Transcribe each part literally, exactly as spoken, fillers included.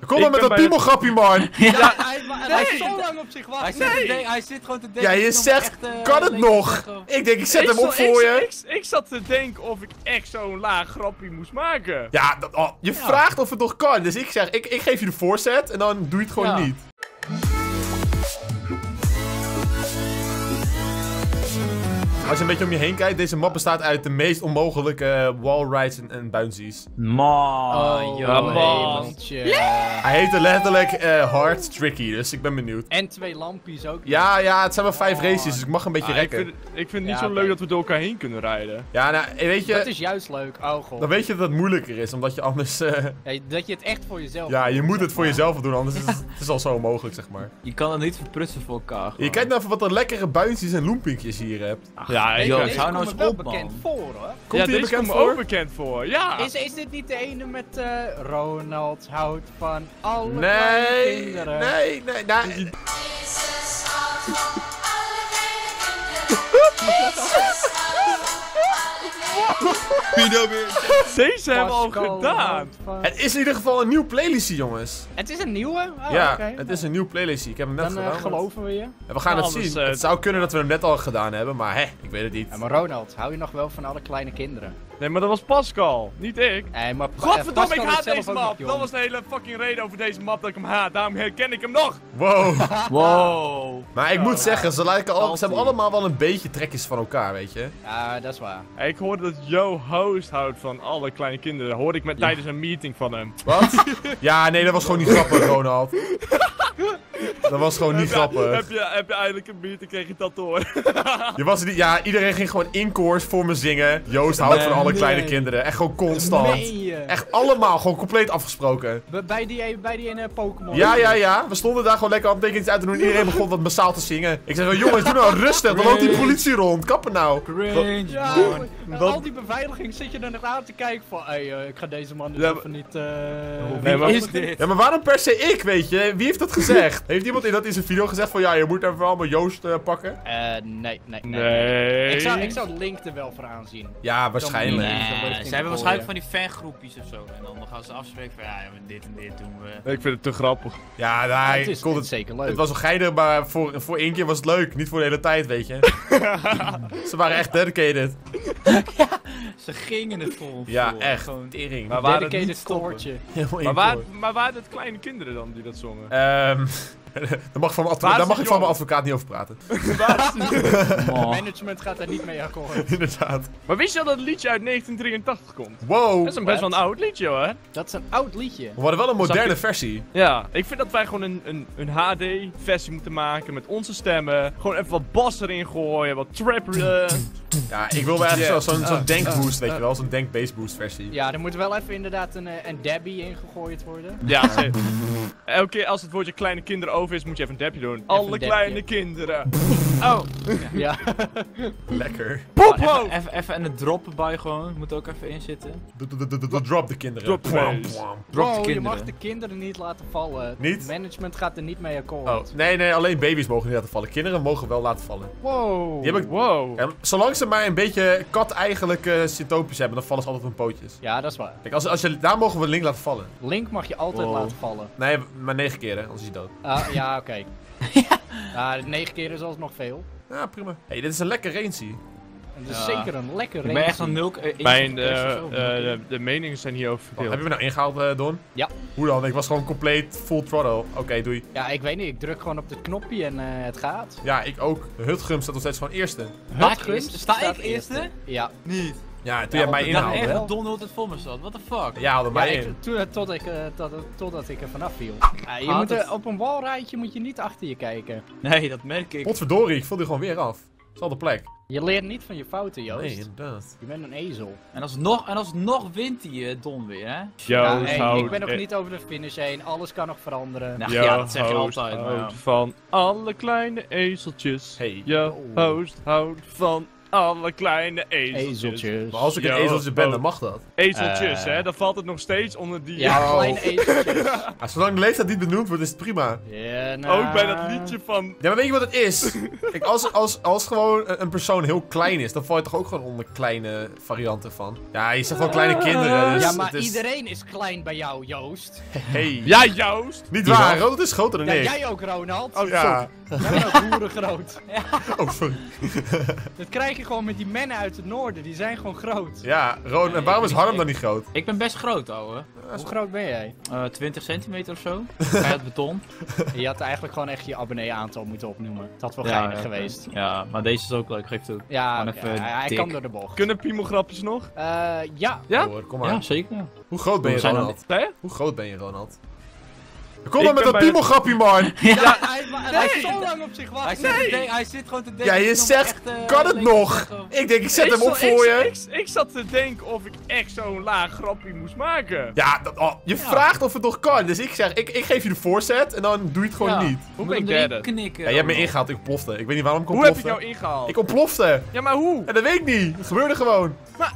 Kom maar met dat piemelgrapje, man. Ja, ja, hij, hij, hij is zo lang op zich wachten. Hij, zit Nee. te hij zit gewoon te denken. Ja, je zegt, echt, uh, kan het nog? Ik denk, ik zet ik hem op zat- voor ik, je. Ik, ik zat te denken of ik echt zo'n laag grapje moest maken. Ja, dat, oh, je Ja. vraagt of het nog kan. Dus ik zeg, ik, ik geef je de voorzet en dan doe je het gewoon Ja. niet. Als je een beetje om je heen kijkt, deze map bestaat uit de meest onmogelijke wallrides en, en bouncies. Man, Oh, joh. man. hemeltje. Hij heette letterlijk eh, Hard Tricky, dus ik ben benieuwd. En twee lampjes ook. Ja, ja, het zijn maar vijf Oh. races, dus ik mag een beetje Ah, ik rekken. vind, het- ik vind het niet Ja, zo oké. leuk dat we door elkaar heen kunnen rijden. Ja, nou, weet Dat je, is juist leuk. Oh god. dan weet je dat het moeilijker is, omdat je anders... eh, Ja, dat je het echt voor jezelf ja, doet, je moet zeg het voor maar. jezelf doen, anders is het, het is al zo onmogelijk, zeg maar. Je kan het niet verprutsen voor elkaar. Je gewoon. kijkt nou even wat een lekkere bounties en loempinkjes hier hebt. Ja, ik, joh, eh, Deze hou nou komt eens me wel op, man. bekend voor, hoor. Komt ja, hij deze bekend komt me voor? ook bekend voor. Ja. Is, is dit niet de ene met eh, Ronald houdt van alle kleine Nee, kinderen? nee, nee, nee. Pido weer. Deze hebben we al Pascal gedaan. houdt van- Het is in ieder geval een nieuw playlistje, jongens. Het is een nieuwe? Oh, ja, oké. het is een nieuw playlistje. Ik heb hem net Dan eh, gedaan. geloven we je. En we gaan Ja, het anders, zien. eh, Het zou kunnen dat we hem net al gedaan hebben, maar hè, ik weet het niet. Ja, maar Ronald, hou je nog wel van alle kleine kinderen? Nee, maar dat was Pascal, niet ik. Nee, maar Godverdomme, ik Pascal haat is zelf deze ook nog map. jong. Dat was de hele fucking reden over deze map dat ik hem haat. Daarom herken ik hem nog. Wow. Wow. Maar ik moet zeggen, ze, lijken al, ze hebben Salty. allemaal wel een beetje trekjes van elkaar, weet je. Ja, dat is waar. Ik hoorde dat Joe host houdt van alle kleine kinderen. Dat hoorde ik met, tijdens een meeting van hem. Wat? Ja, nee, dat was gewoon niet grappig, Ronald. Dat was gewoon niet heb, je, grappig. heb, je, heb je eindelijk een meeting, kreeg je dat door. Je was er niet, ja, iedereen ging gewoon in koers voor me zingen. Joost houdt van alle Nee. kleine kinderen. Echt gewoon constant. Meen je? Echt allemaal, gewoon compleet afgesproken. Bij- Bij die, bij die ene Pokémon. Ja, ja, ja. We stonden daar gewoon lekker handtekeningen uit te doen. Iedereen begon wat massaal te zingen. Ik zeg, oh, jongens, doe nou rustig. Dan loopt die politie rond. Kappen nou. Cringe, Ja, man. en Dat- al die beveiliging zit je er nog aan te kijken van, hey, eh, ik ga deze man dus Ja, even niet... eh Nee, maar- Wie is dit? Ja, maar waarom per se ik, weet je? Wie heeft dat gezegd? Heeft iemand in dat in zijn video gezegd van, ja, je moet even allemaal Joost eh, pakken? Eh, nee, nee, nee. Nee. Ik zou, ik zou Link er wel voor aanzien. Ja, waarschijnlijk. Nee. Nee, ze hebben waarschijnlijk van die fangroepjes of zo. En dan gaan ze afspreken van ja, ja, dit en dit doen we. Ik vind het te grappig. Ja, Ja, nee, het is, kon het het, is zeker leuk. het was wel geinig, maar voor, voor één keer was het leuk. Niet voor de hele tijd, weet je. Ze waren echt dedicated. Ze gingen het vol. Ja, voor. echt. Gewoon. Tering. Maar waar het Dedicated niet stoppen. koortje. Helemaal Maar waar, inkoor. maar waren het kleine kinderen dan die dat zongen? Ehm, daar mag, van mijn advo- Waar is daar mag het ik van mijn jong? advocaat niet over praten. Oh. Management gaat daar niet mee akkoord. Inderdaad. Maar wist je al dat het liedje uit negentien drieëntachtig komt? Wow. Dat is een best wel een oud liedje hoor. Dat is een oud liedje. We hadden wel een moderne Zag je- versie. Ja, ik vind dat wij gewoon een, een, een H D-versie moeten maken met onze stemmen. Gewoon even wat bas erin gooien, wat trap. eh, Ja, ik wil wel echt Yeah. zo- zo'n zo'n Uh, denkboost, uh, weet je wel. Zo'n denk-bass boost versie. Ja, er moet wel even inderdaad een, eh, een Debbie ingegooid worden. ja, ze- elke keer als het woordje kleine kinderen over is, moet je even een dapje doen. Alle dapje. kleine kinderen. Oh, Ja. Lekker. popo! Even, even, even en het droppen bij gewoon. Moet er ook even in zitten. D- d- d- d- Drop de kinderen. Drop Pwam, bass. pwam. Drop de Wow, je kinderen. mag de kinderen niet laten vallen. Niet? Management gaat er niet mee akkoord. Oh, nee, nee, alleen baby's mogen niet laten vallen. Kinderen mogen wel laten vallen. Wow. Die heb ik- Wow. Ja, zolang ze maar een beetje kat-eigenlijke syntoopjes hebben, dan vallen ze altijd op hun pootjes. Ja, dat is waar. Kijk, als, als je, daar mogen we Link laten vallen. Link mag je altijd Wow. laten vallen. Nee, maar negen keer, hè, anders is hij dood. Ah, ja, oké. Ja, negen keer is alsnog veel. Ja, prima. Hé, hey, dit is een lekker range. En dat is Ja. zeker een lekker Ik ben echt een range. nul. eh, Mijn, één eh, of zo, of eh, de, de meningen zijn hierover Heb verdeeld. je me nou ingehaald, eh, Don? Ja. Hoe dan? Ik was gewoon compleet full throttle. Oké, doei. Ja, ik weet niet. Ik druk gewoon op het knopje en eh, het gaat. Ja, ik ook. Hutgum staat nog steeds gewoon eerste. Sta ik Hutgum eerste? Sta staat ik eerste? Ja. Niet. Ja, toen Ja, jij mij op de Ik dacht Nou, echt inhaalde. wel. dat Don altijd vol me zat. What the fuck? Ja, haalde Ja, mij ik, in. toen, tot ik, eh, tot, totdat ik er vanaf viel. Ja, je Haat moet, het. er- op een walrijtje moet je niet achter je kijken. Nee, dat merk ik. Potverdorie, ik viel die gewoon weer af. Zal de plek. Je leert niet van je fouten, Joost. Nee, inderdaad. Je bent een ezel. En alsnog, en alsnog wint hij, eh, Don weer, hè? Ja, Joost hey, houdt- ik ben nog eh, niet over de finish heen. Alles kan nog veranderen. Nou, Yo, ja, dat zeg je host altijd. Maar houdt ja. van alle kleine ezeltjes. Hey. Je Oh. host houdt van alle kleine ezeltjes. Ezeltjes. Maar als ik een Yo, ezeltje ben, oh. dan mag dat. Ezeltjes, Eh. hè? Dan valt het nog steeds onder die... Ja, Oh. kleine ezeltjes. Ja, zolang de leeftijd niet benoemd wordt, is het prima. Ja, nou... Ook bij dat liedje van... Ja, maar weet je wat het is? Kijk, als, als, als gewoon een, een persoon heel klein is, dan val je toch ook gewoon onder kleine varianten van. Ja, je zegt wel kleine kinderen, dus Ja, maar het is... iedereen is klein bij jou, Joost. Hey. Ja, Joost! Niet Jawel. waar, Ronald is groter dan Ja, ik. jij ook, Ronald. Oh, ja. Jij bent ook boeren groot. Oh, sorry. Dat krijg je gewoon met die mannen uit het noorden. Die zijn gewoon groot. Ja, Ron, en waarom is Harm dan niet groot? Ik ben best groot, ouwe. Hoe groot ben jij? Uh, twintig centimeter of zo. Bij het beton. Je had eigenlijk gewoon echt je abonnee-aantal moeten opnoemen. Dat had wel Ja, geinig ja. geweest. Ja, maar deze is ook leuk, geef toe. Ja, Gewoon oké, even hij, hij dik. kan door de bocht. Kunnen piemelgrapjes nog? Eh, ja. Ja? Hoor, kom maar. Ja, zeker. Hoe groot ben je, We zijn Ronald? Hè? Hoe groot ben je, Ronald? Kom Ik maar met ben dat bij- piemelgrapje, man! Ja, hij, hij Nee. is zo lang op zich Hij wachten. zit, te de- hij zit gewoon te denken. Ja, je of ik nog zegt, echt, eh, kan het leuke nog? zeggen of- Ik denk, ik zet Ik hem op zat- voor ik, je. Ik, ik zat te denken of ik echt zo'n laag grapje moest maken. Ja, dat, oh, je vraagt of het nog kan. Dus ik zeg, ik, ik geef je de voorzet en dan doe je het gewoon Ja. niet. Hoe Moet ben ik hem erin derde? knikken. Ja, je hebt me Ronald. ingehaald, ik ontplofte. Ik weet niet waarom ik Hoe heb ik ontplofte. jou ingehaald? Ik ontplofte. Ja, maar hoe? En dat weet ik niet. Het gebeurde gewoon.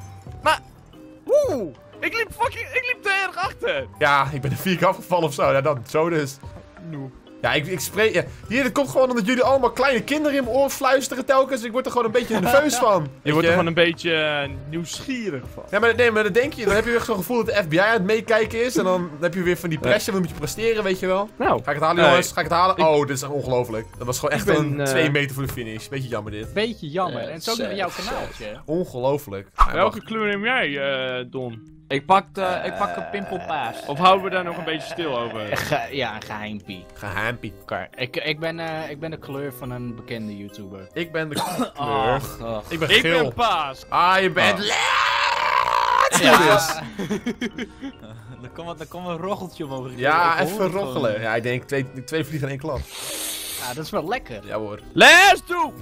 Hoe? Ik liep fucking... Ik liep te erg achter. Ja, ik ben er vier keer afgevallen of zo. Ja, dan zo dus. Noe. Ja, ik, ik spreek... Ja. Hier, het komt gewoon omdat jullie allemaal kleine kinderen in mijn oor fluisteren telkens. Ik word er gewoon een beetje nerveus van. Je Weet wordt er gewoon een beetje eh, nieuwsgierig van. Ja, maar, nee, maar dan denk je, dan heb je weer zo'n gevoel dat de F B I aan het meekijken is. En dan heb je weer van die pressure, dan moet je presteren, weet je wel. Nou, Ga ik het halen, Nee. jongens? Ga ik het halen? Ik- Oh, dit is echt ongelooflijk. Dat was gewoon echt ben, een eh, twee meter voor de finish. Beetje jammer dit. Beetje jammer. Ja, en het is ook nog sad, jouw sad. kanaaltje. Ongelooflijk. welke kleur neem jij, eh, Don? Ik pak, uh, ik pak een pimpelpaas. Of houden we daar nog een beetje stil over? Ge- ja, een geheimpie. Gehaampie. Oké, Ik, ik, ben, eh, ik ben de kleur van een bekende YouTuber. Ik ben de kleur. Ach, ach. Ik ben Ik geel. ben paas. Ah, je bent... Ah. Let's do Ja. this. Er komt er komt een rocheltje omhoog. Ja, Ik hoor even het gewoon. roggelen. Ja, ik denk twee, twee vliegen in één klap. Ja, dat is wel lekker. Ja hoor. Let's do!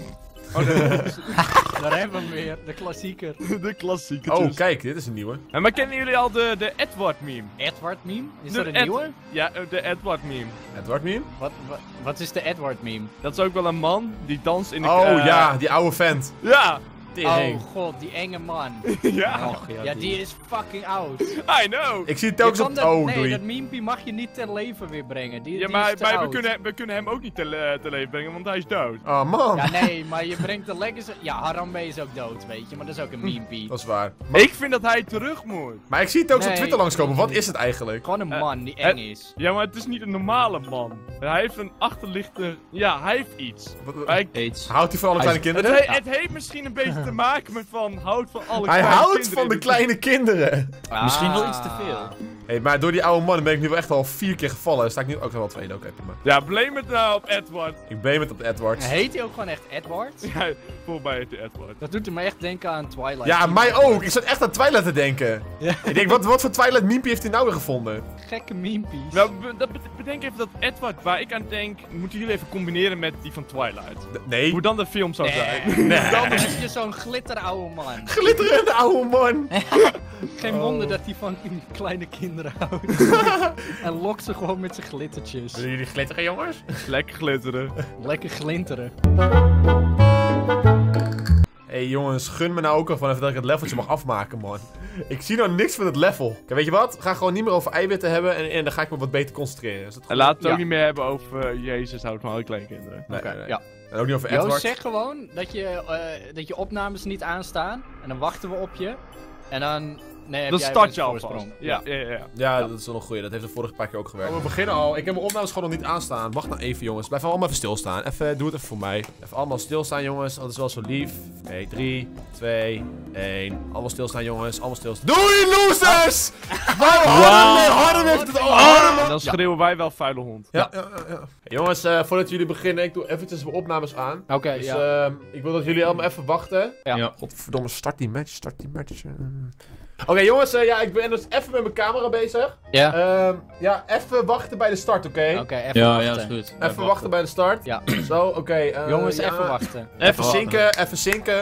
Daar hebben we hem weer, de klassieker. De klassieke. Oh, kijk, dit is een nieuwe. En maar kennen jullie al de, de Edward meme? Edward meme? Is De dat een Ed- nieuwe? Ja, eh, de Edward meme. Edward meme? Wat, wat, wat is de Edward meme? Dat is ook wel een man die danst in de... Oh eh, ja, die oude vent. Ja! Tering. Oh god, die enge man. Ja! Och, ja, Ja, die is fucking oud. I know! Ik zie het Je telkens kan op... dat, Oh, nee, doei. dat memepie mag je niet ten leven weer brengen. Die, Ja, die maar, is te maar we, oud. kunnen, we kunnen hem ook niet te, le- te leven brengen, want hij is dood. Oh man. Ja, nee, maar je brengt de legacy... Ja, Harambe is ook dood, weet je, maar dat is ook een memepie. Dat is waar. Ik vind dat hij terug moet. Maar ik zie het ook op Nee. Twitter langskomen. Wat is het eigenlijk? Gewoon een Eh, man die eng het- is. Ja, maar het is niet een normale man. Hij heeft een achterlichte... Ja, hij heeft iets. Wat- wat- Hij, Aids. Houdt hij van alle Hij kleine is- het, kinderen? he- het heeft misschien een beetje te maken met van... Houdt van alle Hij kleine houdt kinderen van de in kleine kinderen. Misschien wel Ah. iets te veel. Hey, maar door die oude man ben ik nu wel echt al vier keer gevallen. Sta ik nu ook wel tweede. Oké, prima. Ja, blame het nou op Edward. Ik ben met op Edward. Heet hij ook gewoon echt Edward? Ja, volgens mij heet hij Edward. Dat doet me echt denken aan Twilight. Ja, Team mij Edward. ook. Ik zat echt aan Twilight te denken. Ja. Ik denk, wat, wat voor Twilight meme heeft hij nou weer gevonden? Gekke memepies. Nou, be- dat be- bedenk even dat Edward, waar ik aan denk, moeten jullie even combineren met die van Twilight. D- Nee. Hoe dan de film zou Nee. zijn. Nee. Dan is je zo'n glitteroude man. Glitterende oude man. Geen Oh. wonder dat hij van kleine kinderen houdt. En lokt ze gewoon met zijn glittertjes. Willen jullie glitteren, jongens? Lekker glitteren. Lekker glinteren. Hé hey, jongens, gun me nou ook al van even dat ik het leveltje mag afmaken, man. Ik zie nou niks van het level. Kijk, weet je wat? We gaan gewoon niet meer over eiwitten hebben en, en dan ga ik me wat beter concentreren. Is dat goed? En laten we het Ja. ook niet meer hebben over uh, Jezus houdt van alle kleine kinderen. Nee, Oké, nee, nee. ja. En ook niet over Joost, Edward. zeg gewoon dat je, eh, dat je opnames niet aanstaan. En dan wachten we op je. En dan... Nee, heb Dan jij start een je alvast. voorsprong. Ja, ja, ja. ja. Ja, dat is wel een goeie. Dat heeft de vorige paar keer ook gewerkt. Oh, we beginnen al. Ik heb mijn opnames gewoon nog niet aanstaan. Wacht nou even, jongens. Blijf allemaal even stilstaan. Even, doe het even voor mij. Even allemaal stilstaan, jongens. Dat is wel zo lief. Oké, drie, twee, één. Allemaal stilstaan, jongens. Allemaal stilstaan. Doei, losers! Wow, Harm, Harm heeft het al. Harm. En dan schreeuwen wij wel vuile hond. Ja, ja, ja. ja. Hey, jongens, eh, voordat jullie beginnen, ik doe eventjes mijn opnames aan. Oké, Dus ja. ehm, ik wil dat jullie allemaal even wachten. Ja. Ja. Godverdomme, start die match, start die match. eh. Oké, jongens, eh, ja, ik ben dus even met mijn camera bezig. Ja. Ehm, ja, even wachten bij de start, oké? Oké, even Ja, wachten. ja, is goed. Even wachten bij de start. Ja. Zo, oké. eh, Jongens, ja. even wachten. Even wachten. zinken, even zinken.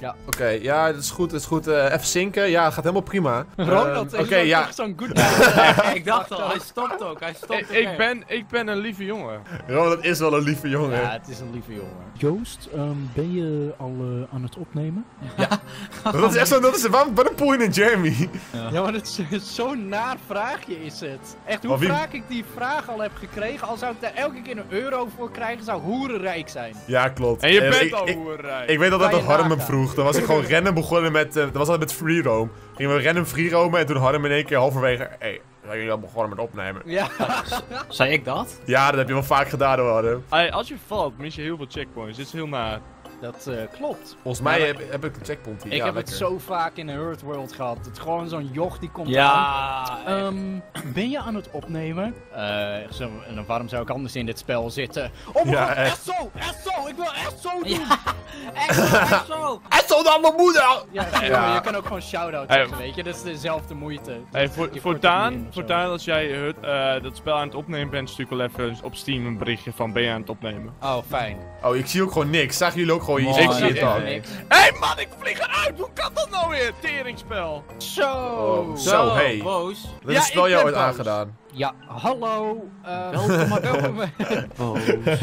Ja. Oké, okay, ja, dat is goed, dat is goed. Uh, even zinken. Ja, gaat helemaal prima. Ronald uh, is okay, ja. toch zo'n good guy. Ik dacht al, hij stopt ook, hij stopt Ik, ook. ik, ben, ik ben een lieve jongen. Ronald is wel een lieve jongen. Ja, het is een lieve jongen. Joost, um, ben je al uh, aan het opnemen? Ja. Dat is echt zo, dat is, waarom, waarom poel je in Jeremy? Ja, ja, maar het is zo'n naar vraagje is het. Echt, hoe wie... vaak ik die vraag al heb gekregen, al zou ik daar elke keer een euro voor krijgen, zou ik hoerenrijk zijn. Ja, klopt. En je uh, bent ik, al ik, hoerrijk. Ik weet altijd dat je Harm hem nagaan. vroeg. Dan was ik gewoon random begonnen met, uh, dat was altijd met free roam. Gingen we random free roamen en toen Harm in één keer halverwege, hé, hey, zijn jullie al begonnen met opnemen? Ja. Zei ik dat? Ja, dat heb je wel vaak gedaan hoor, Harm. Hey, als je valt, mis je heel veel checkpoints. Dit is heel naar. Dat uh, klopt. Volgens mij Ja, heb, heb ik een checkpoint hier. Ik ja, heb lekker. het zo vaak in een Hurt World gehad. Het is gewoon zo'n joch die komt aan. Ja. Um, ben je aan het opnemen? Uh, zo, en dan waarom zou ik anders in dit spel zitten? Oh mijn Ja, god, echt. echt zo, echt zo, ik wil echt zo doen! Ja, echt zo, echt zo. En zo dan mijn moeder! Ja, Ja. ja. Je kan ook gewoon shout-out Hey. zeggen, weet je, dat is dezelfde moeite. Hey, Dus voor, je voor wordt er niet Daan, in of voor zo. Daan, als jij het, uh, dat spel aan het opnemen bent, stuur ik wel even op Steam een berichtje van ben je aan het opnemen. Oh, fijn. Oh, ik zie ook gewoon niks. Zagen jullie ook gewoon iets? Mooi, Ik zie het even al. niks. Hé hey man, ik vlieg eruit! Hoe kan dat nou weer? Teringspel. Zo! Oh, zo. hey. Boos. Dat Ja, is het spel ik jou ben ooit boos. aangedaan. Ja, hallo. Uh, Welkom, maar welkom. Boos.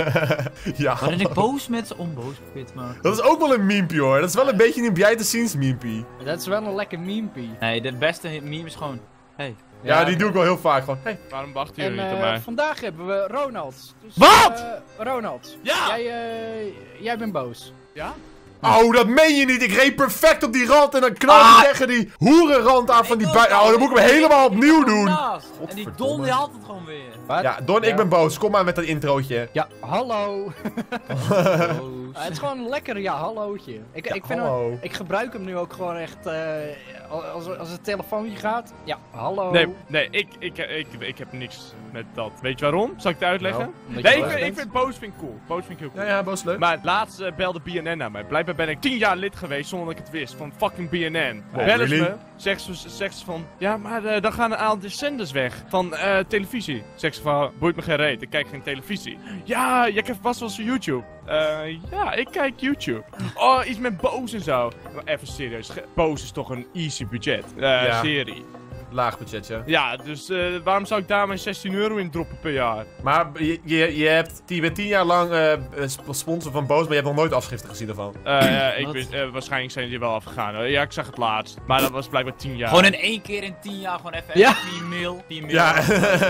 Ja. Maar ben ik boos met ze onboos probeert te maken. Dat is ook wel een memepie hoor. Dat is wel een beetje een behind the scenes memepie. Dat is wel een lekker memepie. Nee, de beste meme is gewoon, hey. Ja, die doe ik wel heel vaak. Gewoon, hey. Waarom wachten En jullie niet op uh, mij? vandaag hebben we Ronald. Dus, Wat? Uh, Ronald. Ja! Jij, uh, jij bent boos. Ja? Oh, dat meen je niet. Ik reed perfect op die rand en dan knal ik tegen die hoerenrand aan van die bui. Oh, dan moet ik hem helemaal opnieuw doen. Naast. En die Don die had het gewoon weer. Wat? Ja, Don, ik ben boos. Kom maar met dat introotje. Ja, hallo. Boos. Uh, het is gewoon een lekker ja, hallootje. Ik, Ja, ik, vind hallo. hem, ik gebruik hem nu ook gewoon echt, uh, als, als het telefoontje gaat. Ja, hallo. Nee, nee, ik, ik, ik, ik heb niks met dat. Weet je waarom? Zal ik het uitleggen? Nou, Omdat nee, je ik boos vind, ik bent. vind boos vind ik cool. Boos vind ik heel cool. Ja, ja, boos leuk. Maar laatst uh, belde B N N naar mij. Blijkbaar ben ik tien jaar lid geweest zonder dat ik het wist. Van fucking B N N. Wow, Bellen ze really? me. Zegt ze, zegt ze van... Ja, maar uh, dan gaan een aantal zenders weg. Van uh, televisie. Zegt ze van... Boeit me geen reet. Ik kijk geen televisie. Ja, jij kijkt vast wel eens YouTube. Uh, ja, ik kijk YouTube. Oh, iets met boos en zo. Maar even serieus. Ge- Boos is toch een easy budget. Uh, Ja. Serie. Laag budgetje. Ja, dus uh, waarom zou ik daar mijn zestien euro in droppen per jaar? Maar je, je, je, hebt, je bent tien jaar lang uh, sponsor van Boos, maar je hebt nog nooit afschriften gezien ervan. Uh, ik Wat? wist, uh, waarschijnlijk zijn die wel afgegaan. hoor. Ja, ik zag het laatst. Maar dat was blijkbaar tien jaar. Gewoon in één keer in tien jaar gewoon even Ja. vier mil. vier mil. Ja.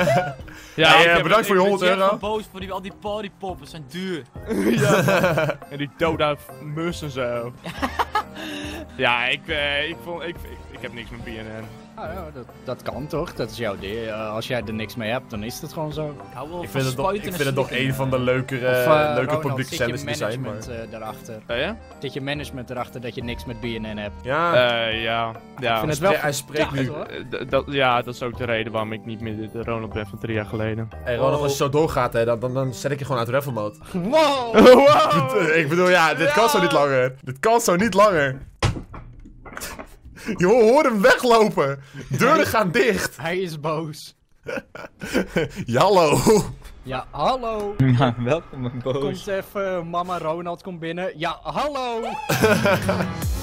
Ja, Hey, ik uh, heb- bedankt voor je ik- honderd Ik ben euro. boos voor die, al die partypoppen, zijn duur. En die doda mus en zo. Ja, ik, uh, ik, vond, ik, ik, ik heb niks met B N N. Ah, ja, dat, dat kan toch? Dat is jouw ding. Uh, als jij er niks mee hebt, dan is het gewoon zo. Ik hou wel Ik van vind het nog, spuiten ik en vind het nog slikken. een van de leukere, Of, uh, leuke Ronald, publieke zit zenders je die zijn. Maar... management uh, daarachter? Uh, ja? Zit je management erachter dat je niks met B N N hebt? Ja, Uh, ja. Ik Ja. vind het wel hij spreekt nu. hoor. Uh, d- dat, ja, dat is ook de reden waarom ik niet meer de, de Ronald ben van drie jaar geleden. Hey Ronald, als je zo doorgaat, hè, dan, dan, dan zet ik je gewoon uit raffle mode. Wow! Wow! Ik bedoel, ja, dit kan zo niet langer. Dit kan zo niet langer. Je hoort hem weglopen. Deuren gaan dicht. Hij is boos. Jallo. Ja, hallo. Ja, welkom, boos. Komt even, mama Ronald komt binnen. Ja, hallo.